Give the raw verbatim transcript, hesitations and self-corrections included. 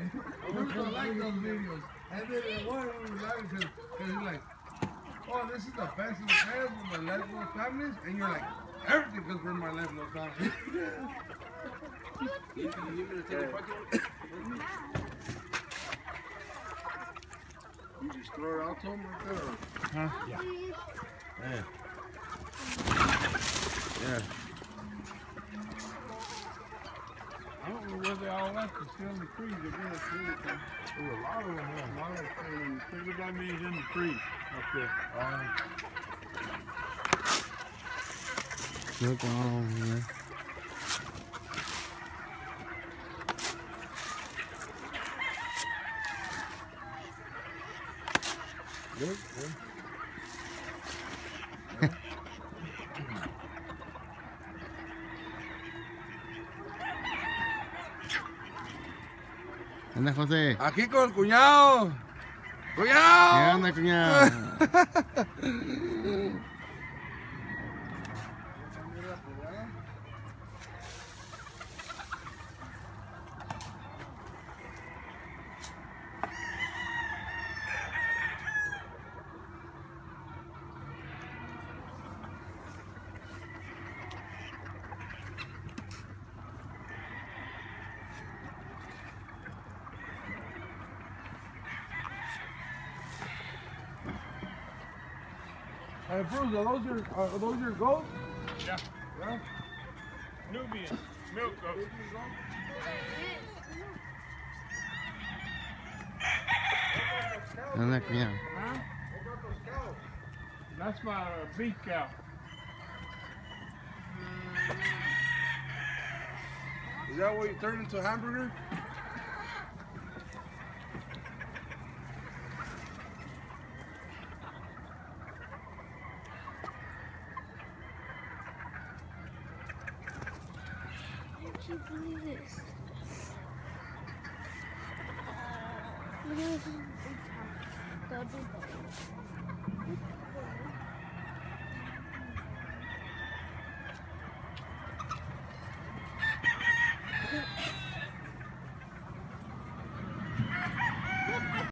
We don't like those videos. And then in one we were laughing because he's like, oh, this is the best of the past with my Latino families. And you're like, everything goes for my Latino family. You can you gonna take a bucket? You just throw it out to him right there? Huh? Yeah. Yeah. Yeah. I don't know where they all left. They're still in the trees. They're going to see it. There were a lot of them there. A lot of them. Figure that means in the trees up there. Um, Look on here. Good, good. Anda, José. Aquí con el cuñado. ¡Cuñado! ¿Qué onda, cuñado? Hey, Bruce, are those your, are those your goats? Yeah. Yeah? Nubian milk goats. Anda, cuñado. Huh? That's my uh, beef cow. Is that what you turned into a hamburger? Can't you believe this? Look at this. Double bubble.